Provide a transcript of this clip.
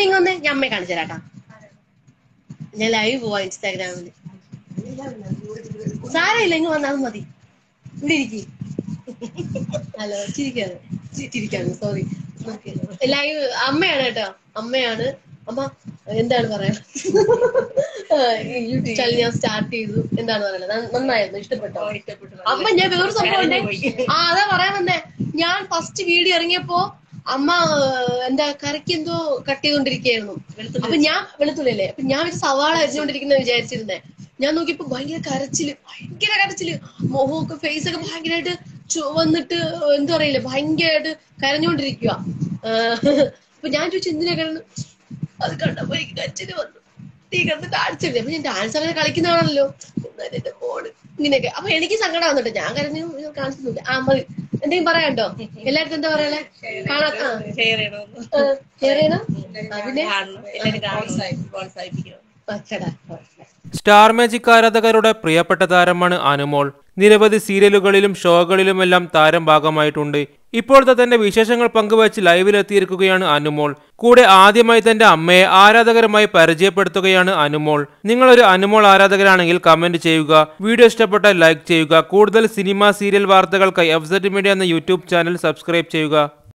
ഇങ്ങ വന്നേ, ഞാൻ അമ്മയെ കാണിച്ചു തരാട്ടാ. ഞാൻ ലൈവ് പോവാ ഇൻസ്റ്റാഗ്രാമില്. സാരമില്ല, ഇങ്ങ് വന്നാൽ മതി. ഇവിടെ ഇരിക്കും. Hello, ചിരിക്കാണ് sorry. ലൈവ് അമ്മയാണ് കേട്ടോ, അമ്മയാണ്. അമ്മ എന്താണ് പറയാ, യൂട്യൂബ് ചാനൽ ഞാൻ സ്റ്റാർട്ട് ചെയ്തു. എന്താണ് പറയുന്നത്? നന്നായിരുന്നു, ഇഷ്ടപ്പെട്ടോ? അമ്മ ഞാൻ വേറൊരു സംഭവം അതാ പറയാൻ വന്നേ. ഞാൻ ഫസ്റ്റ് വീഡിയോ ഇറങ്ങിയപ്പോ അമ്മ എന്താ കറിക്ക് എന്തോ കട്ട് ചെയ്തോണ്ടിരിക്കുകയായിരുന്നു. അപ്പൊ ഞാൻ വെളുത്തുള്ളില്ലേ, അപ്പൊ ഞാൻ ഒരു സവാള അരിഞ്ഞോണ്ടിരിക്കുന്ന വിചാരിച്ചിരുന്നേ. ഞാൻ നോക്കിയപ്പോ ഭയങ്കര കരച്ചില്, മുഖമൊക്കെ ഫേസ് ഒക്കെ ഭയങ്കരമായിട്ട് ചുവന്നിട്ട് എന്താ പറയില്ല, ഭയങ്കരമായിട്ട് കരഞ്ഞോണ്ടിരിക്കുക. അപ്പൊ ഞാൻ ചോദിച്ചു എന്തിനാ കിടന്ന്, അത് കണ്ടപ്പോ എനിക്ക് കരച്ചില് വന്നു. നീ കിടന്ന് കാണിച്ചില്ലേ, അപ്പൊ ഞാൻ ഡാൻസ് അങ്ങനെ കളിക്കുന്നതാണല്ലോ, എന്റെ ഫോണ് ഇങ്ങനെയൊക്കെ. അപ്പൊ എനിക്ക് സങ്കടം വന്നിട്ട് ഞാൻ കരഞ്ഞു കാണിച്ചില്ല. മതി, എന്തെങ്കിലും പറയാണ്ടോ? എല്ലായിടത്തും എന്താ പറയാ, ഷെയർ ചെയ്യണം. അതിനെ സ്റ്റാർ മാജിക് ആരാധകരുടെ പ്രിയപ്പെട്ട താരമാണ് അനുമോൾ. നിരവധി സീരിയലുകളിലും ഷോകളിലുമെല്ലാം താരം ഭാഗമായിട്ടുണ്ട്. ഇപ്പോഴത്തെ തന്റെ വിശേഷങ്ങൾ പങ്കുവച്ച് ലൈവിലെത്തിയിരിക്കുകയാണ് അനുമോൾ. കൂടെ ആദ്യമായി തന്റെ അമ്മയെ ആരാധകരുമായി പരിചയപ്പെടുത്തുകയാണ് അനുമോൾ. നിങ്ങളൊരു അനുമോൾ ആരാധകരാണെങ്കിൽ കമന്റ് ചെയ്യുക. വീഡിയോ ഇഷ്ടപ്പെട്ടാൽ ലൈക്ക് ചെയ്യുക. കൂടുതൽ സിനിമ സീരിയൽ വാർത്തകൾക്കായി FZ Media എന്ന യൂട്യൂബ് ചാനൽ സബ്സ്ക്രൈബ് ചെയ്യുക.